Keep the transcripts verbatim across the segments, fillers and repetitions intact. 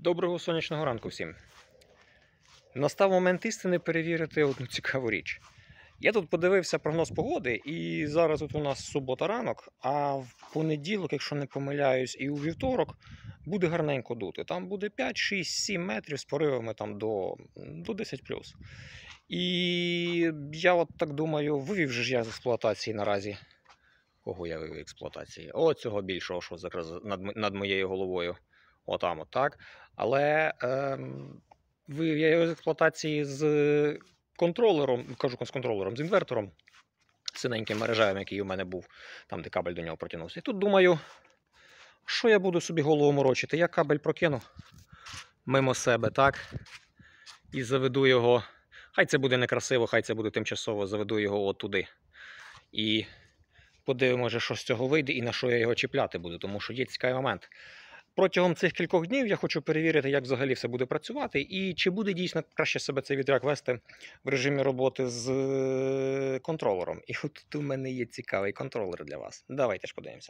Доброго сонячного ранку всім. Настав момент істини перевірити одну цікаву річ. Я тут подивився прогноз погоди, і зараз тут у нас субота ранок, а в понеділок, якщо не помиляюсь, і у вівторок буде гарненько дути. Там буде п'ять, шість, сім метрів з поривами там до, до десять плюс. І я от так думаю, вивів же ж я з експлуатації наразі. Кого я вивів з експлуатації? О, цього більшого, що якраз над, над моєю головою. Отам от, так. Але е, вивів я його з експлуатації з контролером, кажу з контролером, з інвертором, синеньким мережевим, який у мене був, там де кабель до нього протягнувся. І тут думаю, що я буду собі голову морочити? Я кабель прокину мимо себе, так? І заведу його, хай це буде некрасиво, хай це буде тимчасово, заведу його от туди. І подивимося, що з цього вийде і на що я його чіпляти буду, тому що є цікавий момент. Протягом цих кількох днів я хочу перевірити, як взагалі все буде працювати і чи буде дійсно краще себе цей вітряк вести в режимі роботи з контролером. І от тут у мене є цікавий контролер для вас. Давайте ж подивимося.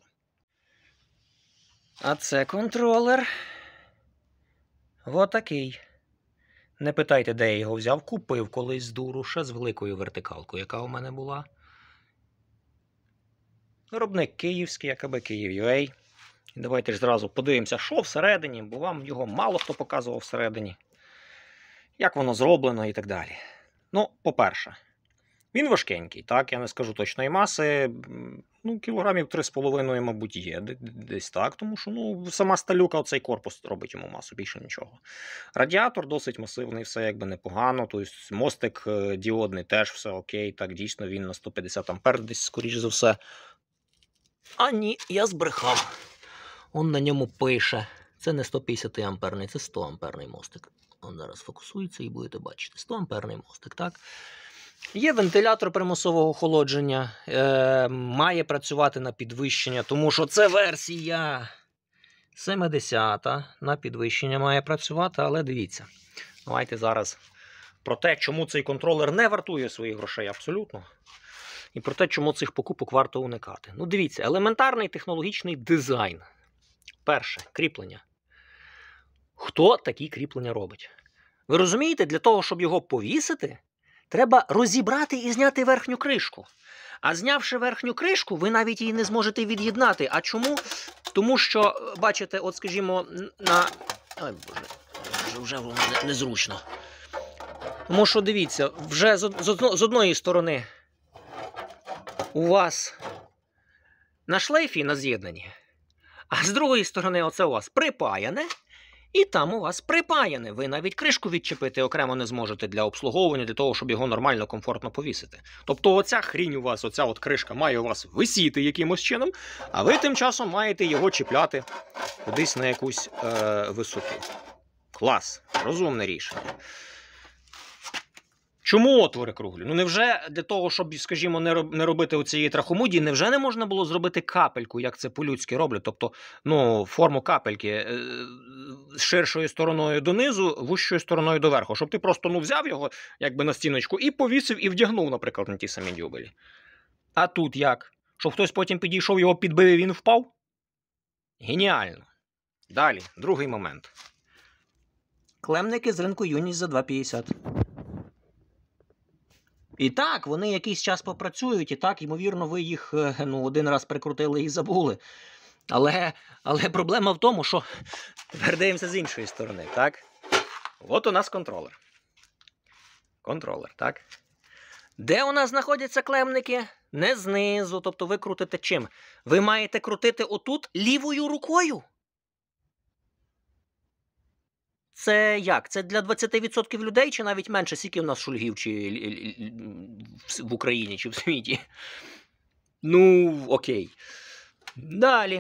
А це контролер. Отакий. Не питайте, де я його взяв. Купив колись з дуру, ще з великою вертикалкою, яка у мене була. Виробник київський, АКБ Київ.ua. Давайте ж зразу подивимося, що всередині, бо вам його мало хто показував всередині. Як воно зроблено і так далі. Ну, по-перше, він важкенький, так, я не скажу точної маси, ну, кілограмів три з половиною, мабуть, є, десь так, тому що, ну, сама сталюка, оцей корпус робить йому масу, більше нічого. Радіатор досить масивний, все якби непогано, тобто мостик діодний теж все окей, так, дійсно він на сто п'ятдесят ампер десь, скоріш за все. А ні, я збрехав. Он на ньому пише. Це не сто п'ятдесят амперний, це сто амперний мостик. Он зараз фокусується і будете бачити. сто амперний мостик, так? Є вентилятор примусового охолодження. Е, має працювати на підвищення, тому що це версія сімдесята. На підвищення має працювати, але дивіться. Давайте зараз про те, чому цей контролер не вартує своїх грошей абсолютно. І про те, чому цих покупок варто уникати. Ну, дивіться, елементарний технологічний дизайн. Перше, кріплення. Хто такі кріплення робить? Ви розумієте, для того, щоб його повісити, треба розібрати і зняти верхню кришку. А знявши верхню кришку, ви навіть її не зможете від'єднати. А чому? Тому що, бачите, от, скажімо, на... Ой, боже, вже, вже воно незручно. Тому що, дивіться, вже з, з, з одної сторони у вас на шлейфі, на з'єднанні, а з другої сторони оце у вас припаяне, і там у вас припаяне. Ви навіть кришку відчепити окремо не зможете для обслуговування, для того, щоб його нормально, комфортно повісити. Тобто оця хрінь у вас, оця от кришка має у вас висіти якимось чином, а ви тим часом маєте його чіпляти кудись на якусь е, висоту. Клас, розумне рішення. Чому отвори круглі? Ну невже для того, щоб, скажімо, не робити оцієї трахомудії, невже не можна було зробити капельку, як це по-людськи роблять? Тобто, ну, форму капельки з ширшою стороною донизу, вущою стороною доверху. Щоб ти просто, ну, взяв його, якби на стіночку, і повісив, і вдягнув, наприклад, на ті самі дюбелі. А тут як? Щоб хтось потім підійшов, його підбив і він впав? Геніально. Далі, другий момент. Клемники з ринку Юність за два п'ятдесят. І так, вони якийсь час попрацюють, і так, ймовірно, ви їх ну, один раз прикрутили і забули. Але, але проблема в тому, що тепер дивимося з іншої сторони, так? От у нас контролер. Контролер, так? Де у нас знаходяться клемники? Не знизу, тобто ви крутите чим? Ви маєте крутити отут лівою рукою. Це як? Це для двадцяти відсотків людей чи навіть менше? Скільки в нас шульгів чи в Україні, чи в світі? Ну, окей. Далі.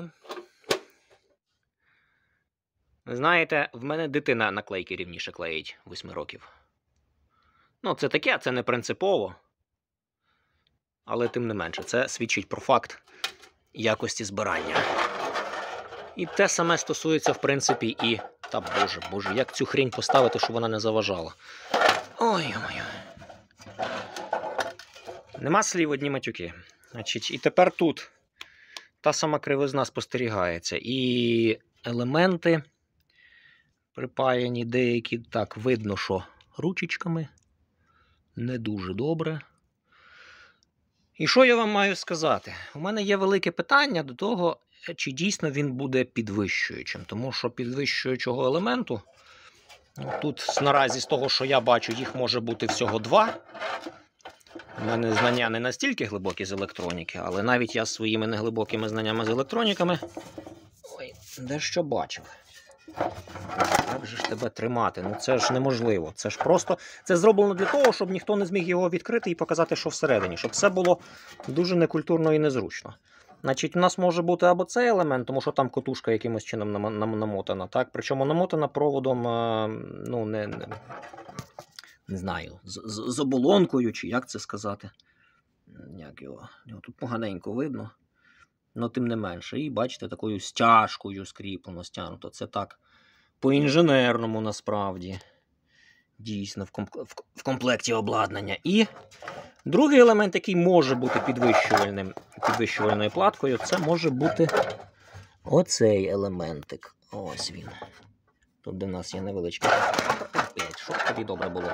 Ви знаєте, в мене дитина наклейки рівніше клеїть восьми років. Ну, це таке, це не принципово. Але тим не менше, це свідчить про факт якості збирання. І те саме стосується, в принципі, і... Та боже, боже, як цю хрінь поставити, щоб вона не заважала. Ой-ой-ой. Нема слів, одні матюки. Значить, і тепер тут та сама кривизна спостерігається. І елементи припаяні деякі, так, видно, що ручечками. Не дуже добре. І що я вам маю сказати? У мене є велике питання до того, чи дійсно він буде підвищуючим. Тому що підвищуючого елементу, тут наразі з того, що я бачу, їх може бути всього два. У мене знання не настільки глибокі з електроніки, але навіть я з своїми неглибокими знаннями з електроніками ой, дещо бачив. Як же ж тебе тримати? Ну це ж неможливо. Це ж просто це зроблено для того, щоб ніхто не зміг його відкрити і показати, що всередині. Щоб це було дуже некультурно і незручно. Значить, у нас може бути або цей елемент, тому що там котушка якимось чином намотана. Так? Причому намотана проводом, ну, не, не, не знаю, з, з, з оболонкою, чи як це сказати. Як його? Його тут поганенько видно. Ну, тим не менше. І бачите, такою стяжкою скріплено, стягнуто. Це так по-інженерному насправді. Дійсно, в, комп... в комплекті обладнання. І другий елемент, який може бути підвищувальним, підвищувальною платкою, це може бути оцей елементик. Ось він. Тут до нас є невеличкий. Щоб тобі добре було.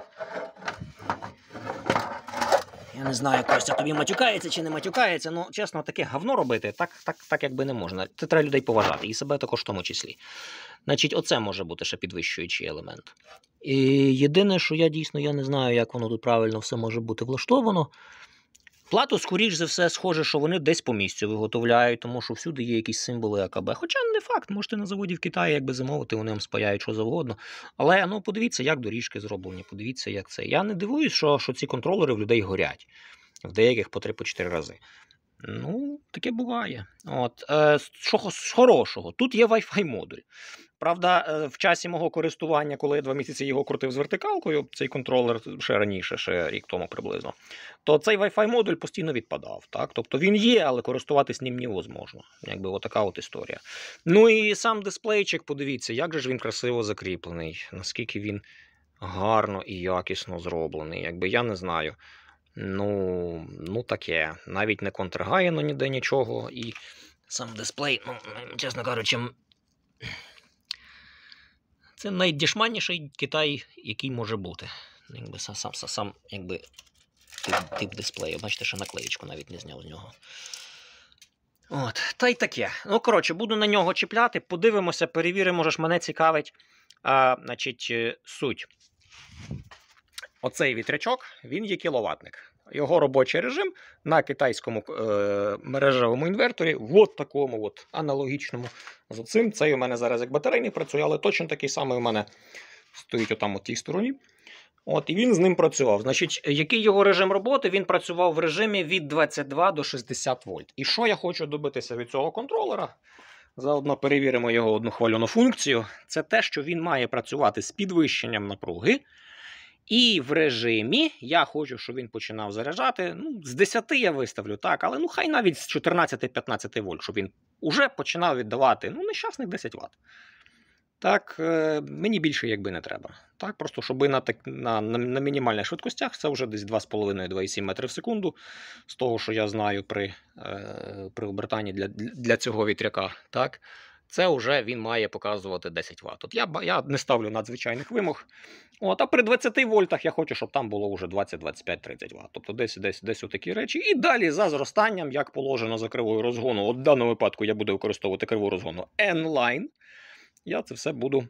Я не знаю, Костя тобі матюкається чи не матюкається, ну, чесно, таке говно робити, так, так, так якби не можна. Це треба людей поважати, і себе також в тому числі. Значить, оце може бути ще підвищуючий елемент. І єдине, що я дійсно я не знаю, як воно тут правильно все може бути влаштовано. Плату, скоріш за все, схоже, що вони десь по місцю виготовляють, тому що всюди є якісь символи А К Б. Хоча не факт, можете на заводі в Китаї якби замовити, вони вам спаяють що завгодно. Але ну, подивіться, як доріжки зроблені, подивіться, як це. Я не дивуюсь, що, що ці контролери в людей горять. В деяких по три-чотири рази. Ну, таке буває. От, е, що з хорошого? Тут є Wi-Fi модуль. Правда, в часі мого користування, коли я два місяці його крутив з вертикалкою, цей контролер ще раніше, ще рік тому приблизно, то цей Wi-Fi модуль постійно відпадав. Так? Тобто він є, але користуватись ним невозможно. Якби отака от історія. Ну і сам дисплейчик, подивіться, як же ж він красиво закріплений, наскільки він гарно і якісно зроблений. Якби я не знаю. Ну, ну таке. Навіть не контргаєно ніде нічого. І сам дисплей, ну, чесно кажучи, це найдешманніший Китай, який може бути. Якби сам, сам, сам якби, тип, тип дисплею. Бачите, що наклеєчку навіть не зняв з нього. От, та й таке. Ну, коротше, буду на нього чіпляти, подивимося, перевіримо, може ж мене цікавить а, значить, суть. Оцей вітрячок, він є кіловатник. Його робочий режим на китайському е, мережевому інверторі, от такому от аналогічному з цим. Цей у мене зараз як батарейний працює, але точно такий самий у мене стоїть отам у тій стороні. От, і він з ним працював. Значить, який його режим роботи? Він працював в режимі від двадцяти двох до шістдесяти вольт. І що я хочу добитися від цього контролера? Заодно перевіримо його одну хвалену функцію. Це те, що він має працювати з підвищенням напруги. І в режимі я хочу, щоб він починав заряджати, ну, з десяти я виставлю, так, але ну хай навіть з чотирнадцяти-п'ятнадцяти вольт, щоб він уже починав віддавати, ну, нещасних десять ватт. Так, е, мені більше якби не треба. Так, просто щоб на, на, на, на мінімальних швидкостях, це вже десь два з половиною - два цілих сім метри в секунду, з того, що я знаю при, е, при обертанні для, для цього вітряка, так, це вже він має показувати десять ватт. От я, я не ставлю надзвичайних вимог. От, а при двадцяти вольтах я хочу, щоб там було вже двадцять, двадцять п'ять, тридцять ватт. Тобто десь, десь, десь отакі речі. І далі за зростанням, як положено за кривою розгону, от в даному випадку я буду використовувати криву розгону N-Line. Я це все буду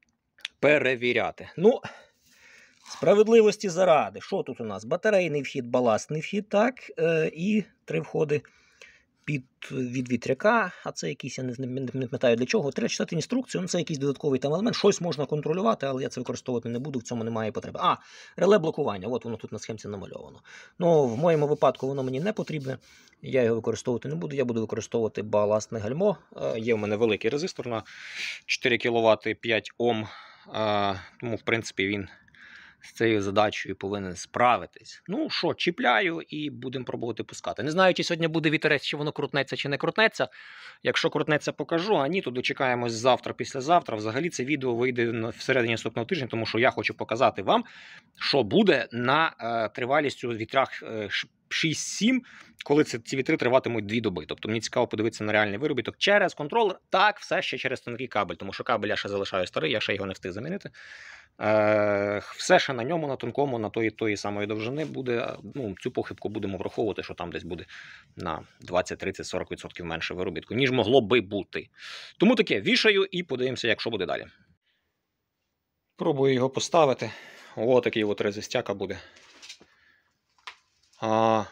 перевіряти. Ну, справедливості заради. Що тут у нас? Батарейний вхід, баластний вхід, так, е, і три входи під, від вітряка, а це якийсь, я не, не, не пам'ятаю для чого. Треба читати інструкцію, ну це якийсь додатковий там елемент. Щось можна контролювати, але я це використовувати не буду, в цьому немає потреби. А, реле блокування, от воно тут на схемці намальовано. Ну, в моєму випадку воно мені не потрібне, я його використовувати не буду, я буду використовувати баластне гальмо. Є в мене великий резистор на чотири кіловати, п'ять Ом, тому, в принципі, він з цією задачею повинен справитись. Ну що, чіпляю і будемо пробувати пускати. Не знаю, чи сьогодні буде вітерець, чи воно крутнеться, чи не крутнеться. Якщо крутнеться, покажу, а ні, то дочекаємось завтра, післязавтра. Взагалі це відео вийде всередині наступного тижня, тому що я хочу показати вам, що буде на е, тривалість у вітрах е, шість-сім, коли це, ці вітри триватимуть дві доби. Тобто мені цікаво подивитися на реальний виробіток через контролер. Так, все ще через тонкий кабель, тому що кабель я ще залишаю старий, я ще його не встиг замінити. Е, все ще на ньому, на тонкому, на тої, тої самої довжини буде, ну, цю похибку будемо враховувати, що там десь буде на двадцять, тридцять, сорок відсотків менше виробітку, ніж могло би бути. Тому таке, вішаю і подивимося, як що буде далі. Пробую його поставити. О, такий от резистяка буде. А...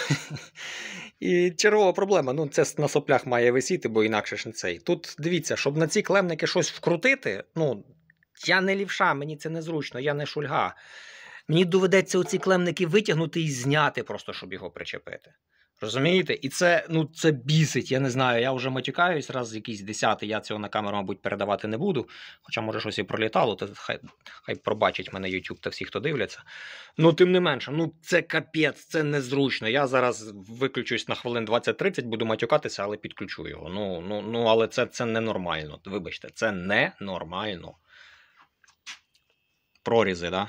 І чергова проблема, ну це на соплях має висіти, бо інакше ж не цей. Тут, дивіться, щоб на ці клемники щось вкрутити, ну, я не лівша, мені це незручно, я не шульга. Мені доведеться оці клемники витягнути і зняти просто, щоб його причепити. Розумієте? І це, ну, це бісить, я не знаю, я вже матюкаюсь, раз якийсь десятий, я цього на камеру, мабуть, передавати не буду. Хоча, може, щось і пролітало, то хай, хай пробачить мене YouTube та всі, хто дивляться. Ну, тим не менше, ну, це капець, це незручно. Я зараз виключусь на хвилин двадцять-тридцять, буду матюкатися, але підключу його. Ну, ну, ну але це, це ненормально, вибачте, це ненормально. Прорізи, да?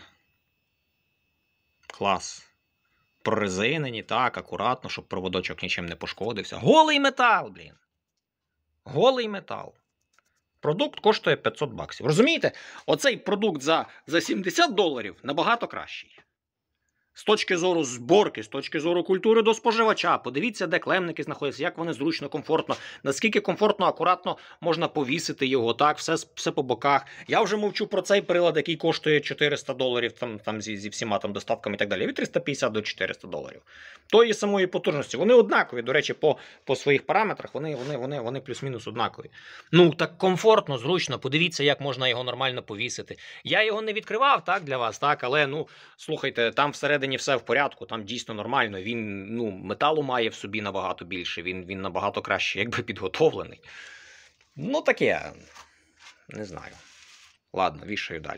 Клас. Прорезинені, так, акуратно, щоб проводочок нічим не пошкодився. Голий метал, блін. Голий метал. Продукт коштує п'ятсот баксів. Розумієте? Оцей продукт за, за сімдесят доларів набагато кращий. З точки зору зборки, з точки зору культури до споживача. Подивіться, де клемники знаходяться, як вони зручно, комфортно, наскільки комфортно, акуратно можна повісити його, так, все, все по боках. Я вже мовчу про цей прилад, який коштує чотириста доларів, там, там зі, зі всіма там доставками і так далі, від триста п'ятдесят до чотириста доларів. Тої самої потужності. Вони однакові, до речі, по, по своїх параметрах, вони, вони, вони, вони плюс-мінус однакові. Ну, так комфортно, зручно, подивіться, як можна його нормально повісити. Я його не відкривав, так, для вас, так, але, ну, слухайте, там всередині все в порядку, там дійсно нормально, він, ну, металу має в собі набагато більше, він, він набагато краще, якби підготовлений. Ну, таке, не знаю. Ладно, вішаю далі.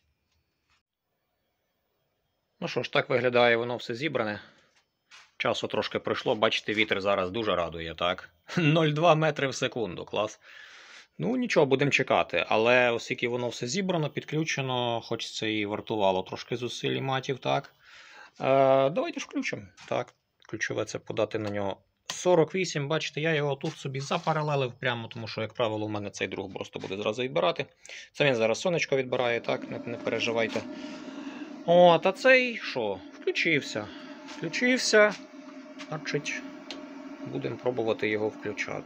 Ну що ж, так виглядає воно все зібране. Часу трошки пройшло, бачите, вітер зараз дуже радує, так? нуль цілих два метри в секунду, клас. Ну, нічого, будемо чекати, але оскільки воно все зібрано, підключено, хоч це і вартувало трошки зусиль і матів, так? Е, давайте ж включимо. Так, ключове це подати на нього сорок вісім. Бачите, я його тут собі запаралелив прямо, тому що, як правило, у мене цей друг просто буде зразу відбирати. Це він зараз сонечко відбирає, так, не, не переживайте. О, та цей що? Включився. Включився. Значить, будемо пробувати його включати.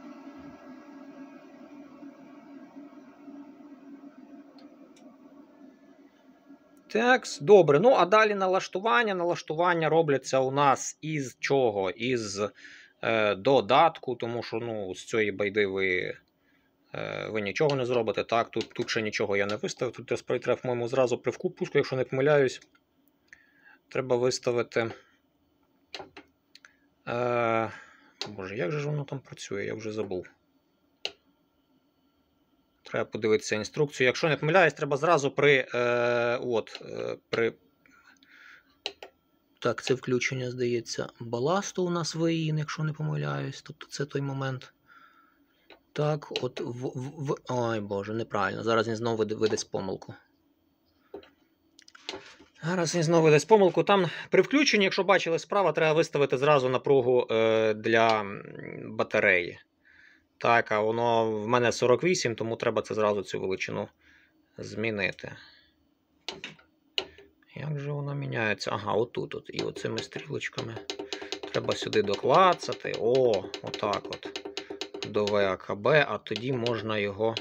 Так, добре. Ну, а далі налаштування. Налаштування робляться у нас із чого? Із е, додатку, тому що, ну, з цієї байди ви, е, ви нічого не зробите. Так, тут, тут ще нічого я не виставив. Тут спрей треба, по-моєму, зразу при впуску, якщо не помиляюсь. Треба виставити. Е, Боже, як же ж воно там працює? Я вже забув. Треба подивитися інструкцію. Якщо не помиляюсь, треба зразу при, е, от, е, при... Так, це включення, здається, баласту у нас виїн, якщо не помиляюсь. Тобто це той момент. Так, от в... в, в... Ой, Боже, неправильно. Зараз він знову видасть помилку. Зараз він знову видасть помилку. Там при включенні, якщо бачили справа, треба виставити зразу напругу е, для батареї. Так, а воно в мене сорок вісім, тому треба це зразу цю величину змінити. Як же воно міняється? Ага, отут. От. І оцими стрілочками треба сюди доклацати. О, отак от. До ве а ка бе, а тоді можна його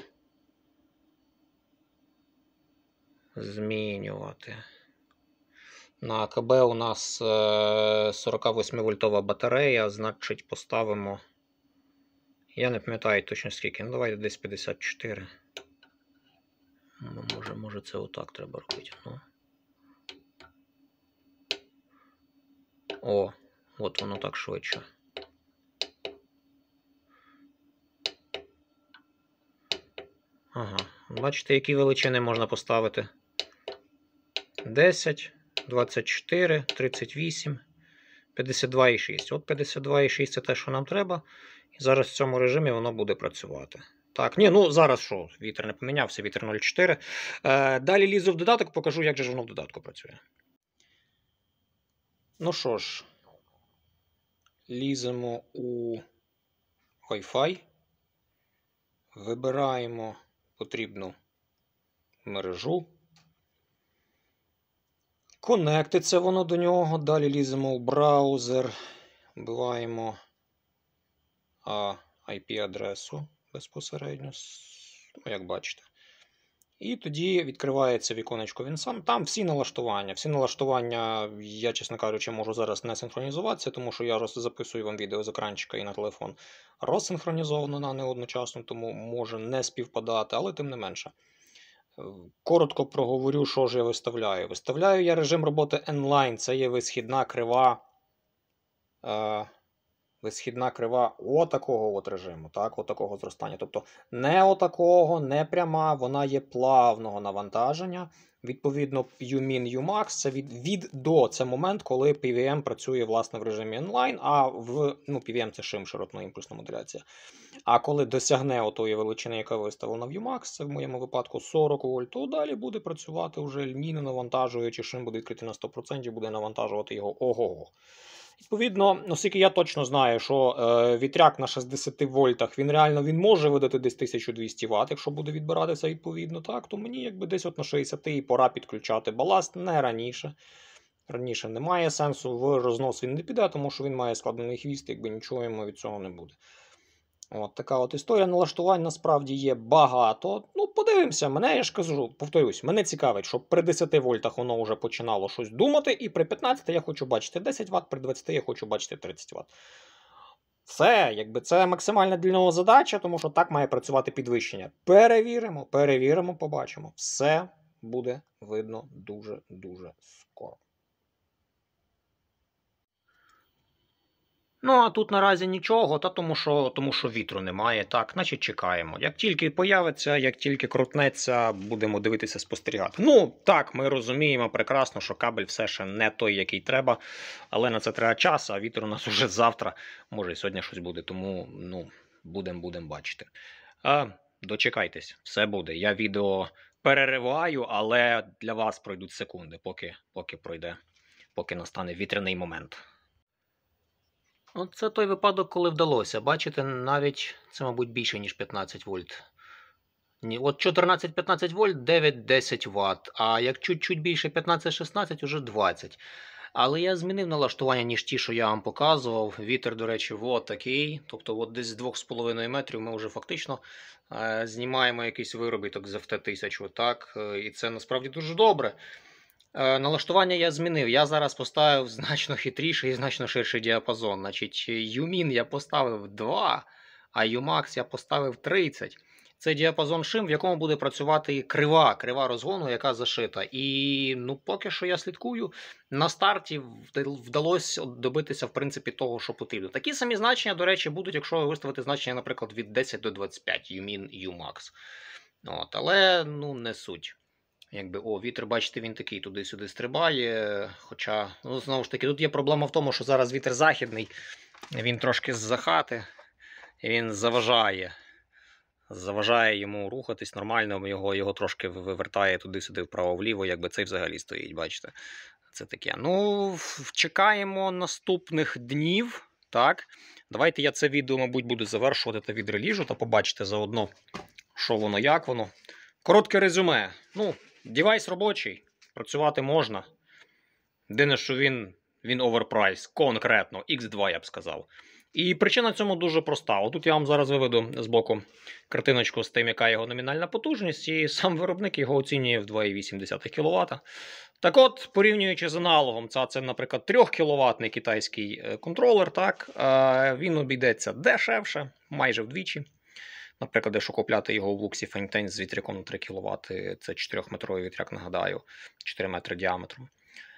змінювати. На а ка бе у нас сорок восьми вольтова батарея, значить поставимо. Я не пам'ятаю точно скільки. Ну, давайте десь п'ятдесят чотири. Ну, може, може це отак треба робити. Ну. О, от воно так швидше. Ага. Бачите, які величини можна поставити? десять, двадцять чотири, тридцять вісім, п'ятдесят два і шість. От п'ятдесят два і шість це те, що нам треба. І зараз в цьому режимі воно буде працювати. Так, ні, ну зараз що, вітер не помінявся, вітер нуль цілих чотири. Е, далі лізу в додаток, покажу, як же воно в додатку працює. Ну що ж, ліземо у Wi-Fi, вибираємо потрібну мережу, конектиться воно до нього, далі ліземо у браузер, вбиваємо ай пі-адресу безпосередньо, ну, як бачите. І тоді відкривається віконечко він сам. Там всі налаштування. Всі налаштування, я, чесно кажучи, можу зараз не синхронізуватися, тому що я записую вам відео з екранчика і на телефон розсинхронізовано, а не одночасно, тому може не співпадати, але тим не менше. Коротко проговорю, що ж я виставляю. Виставляю я режим роботи N-Line, це є висхідна крива, е, висхідна крива отакого от режиму, так, отакого зростання. Тобто не отакого, не пряма, вона є плавного навантаження. Відповідно, UMIN, UMAX це від, від до, це момент, коли пі ві ем працює, власне, в режимі N-Line, а в, ну, пі ві ем це шим, широтно-імпульсна модуляція. А коли досягне отої величини, яка виставлена в UMAX, це в моєму випадку сорок вольт, то далі буде працювати вже лінійно навантажуючи, шим буде відкритий на сто відсотків, буде навантажувати його ого-го. Відповідно, оскільки я точно знаю, що е, вітряк на шістдесят вольтах, він реально він може видати десь тисячу двісті ватт, якщо буде відбиратися відповідно, так, то мені якби десь от на шістдесят і пора підключати баласт, не раніше. Раніше немає сенсу, в рознос він не піде, тому що він має складений хвіст, якби нічого йому від цього не буде. От така от історія. Налаштувань насправді є багато. Ну, подивимося, мене, я ж кажу, повторюсь, мене цікавить, щоб при десяти вольтах воно вже починало щось думати, і при п'ятнадцяти я хочу бачити десять ватт, при двадцяти я хочу бачити тридцять ватт. Все, якби це максимальна для нього задача, тому що так має працювати підвищення. Перевіримо, перевіримо, побачимо. Все буде видно дуже-дуже скоро. Ну, а тут наразі нічого, та тому що, тому що вітру немає, так, значить чекаємо. Як тільки появиться, як тільки крутнеться, будемо дивитися, спостерігати. Ну, так, ми розуміємо прекрасно, що кабель все ще не той, який треба, але на це треба час, а вітер у нас уже завтра, може і сьогодні щось буде, тому, ну, будемо, будемо бачити. А, дочекайтесь, все буде. Я відео перериваю, але для вас пройдуть секунди, поки, поки пройде, поки настане вітряний момент. Оце той випадок, коли вдалося. Бачите, навіть це, мабуть, більше, ніж п'ятнадцять вольт. Ні, от чотирнадцять-п'ятнадцять вольт, дев'ять-десять ватт. А як чуть-чуть більше п'ятнадцять-шістнадцять, уже двадцять. Але я змінив налаштування, ніж ті, що я вам показував. Вітер, до речі, от такий. Тобто от десь з двох з половиною метрів ми вже фактично е знімаємо якийсь виробіток з еф те тисячу. Так? І це насправді дуже добре. Налаштування я змінив. Я зараз поставив значно хитріший і значно ширший діапазон. Значить, UMIN я поставив два, а UMAX я поставив тридцять. Це діапазон шим, в якому буде працювати крива, крива розгону, яка зашита. І ну, поки що я слідкую, на старті вдалося добитися, в принципі, того, що потрібно. Такі самі значення, до речі, будуть, якщо ви виставити значення, наприклад, від десять до двадцяти п'ять, UMIN, UMAX. От, але, ну, не суть. Якби, о, вітер, бачите, він такий туди-сюди стрибає. Хоча, ну, знову ж таки, тут є проблема в тому, що зараз вітер західний, він трошки з-за хати, і він заважає. Заважає йому рухатись нормально, його, його трошки вивертає туди-сюди вправо-вліво, якби цей взагалі стоїть, бачите. Це таке. Ну, чекаємо наступних днів, так. Давайте я це відео, мабуть, буду завершувати та відреліжу, та побачите заодно, що воно, як воно. Коротке резюме. Ну, девайс робочий, працювати можна. Єдине, що він, він оверпрайс, конкретно, ікс два, я б сказав. І причина цьому дуже проста. Отут я вам зараз виведу з боку картиночку з тим, яка його номінальна потужність, і сам виробник його оцінює в два цілих вісім десятих кіловата. Так от, порівнюючи з аналогом, це, це наприклад, трьохкіловатний китайський контролер, так, він обійдеться дешевше, майже вдвічі. Наприклад, якщо купляти його в Луксі Фейнтейн з вітряком на три кіловати, це чотирьохметровий вітряк, нагадаю, чотири метри діаметром,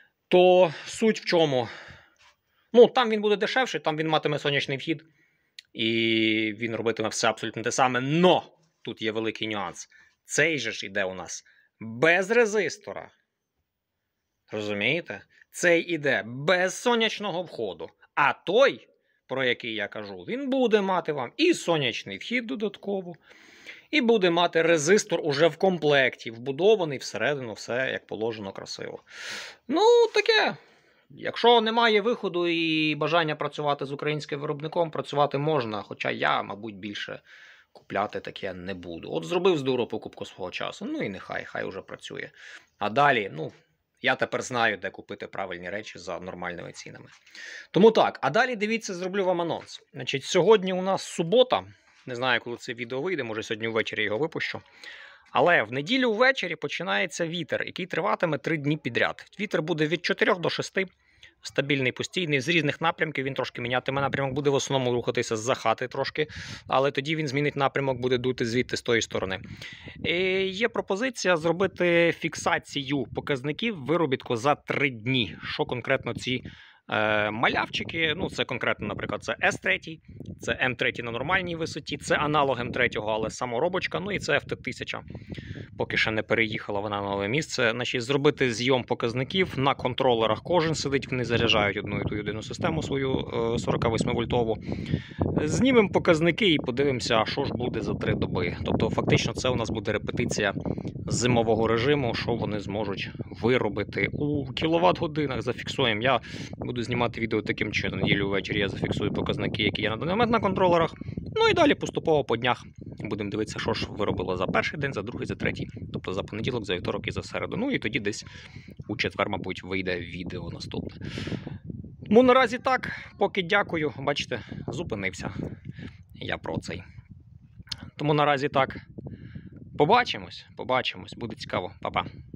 то суть в чому? Ну, там він буде дешевший, там він матиме сонячний вхід, і він робитиме все абсолютно те саме, но тут є великий нюанс. Цей же ж іде у нас без резистора. Розумієте? Цей іде без сонячного входу, а той, про який я кажу, він буде мати вам і сонячний вхід додатково, і буде мати резистор уже в комплекті, вбудований всередину, все як положено, красиво. Ну, таке. Якщо немає виходу і бажання працювати з українським виробником, працювати можна, хоча я, мабуть, більше купляти таке не буду. От зробив з дуру покупку свого часу, ну і нехай, хай уже працює. А далі, ну, я тепер знаю, де купити правильні речі за нормальними цінами. Тому так, а далі, дивіться, зроблю вам анонс. Значить, сьогодні у нас субота, не знаю, коли це відео вийде, може сьогодні ввечері його випущу. Але в неділю ввечері починається вітер, який триватиме три дні підряд. Вітер буде від чотирьох до шести, стабільний, постійний, з різних напрямків, він трошки мінятиме напрямок, буде в основному рухатися з-за хати трошки, але тоді він змінить напрямок, буде дути звідти з тої сторони. І є пропозиція зробити фіксацію показників виробітку за три дні. Що конкретно ці е, малявчики, ну це конкретно, наприклад, це ес три, це ем три на нормальній висоті, це аналог ем три, але саморобочка, ну і це еф те тисяча. Поки ще не переїхала вона на нове місце. Значить, зробити зйом показників на контролерах. Кожен сидить, вони заряджають одну і ту єдину систему свою сорок восьми вольтову. Знімемо показники і подивимося, що ж буде за три доби. Тобто, фактично, це у нас буде репетиція зимового режиму, що вони зможуть виробити у кіловат-годинах. Зафіксуємо. Я буду знімати відео таким чином. Неділю ввечері я зафіксую показники, які є на даний момент на контролерах. Ну і далі поступово по днях будемо дивитися, що ж виробило за перший день, за другий, за третій. Тобто за понеділок, за вівторок і за середу. Ну і тоді десь у четвер, мабуть, вийде відео наступне. Ну наразі так, поки дякую. Бачите, зупинився я про цей. Тому наразі так. Побачимось, побачимось, буде цікаво. Па-па.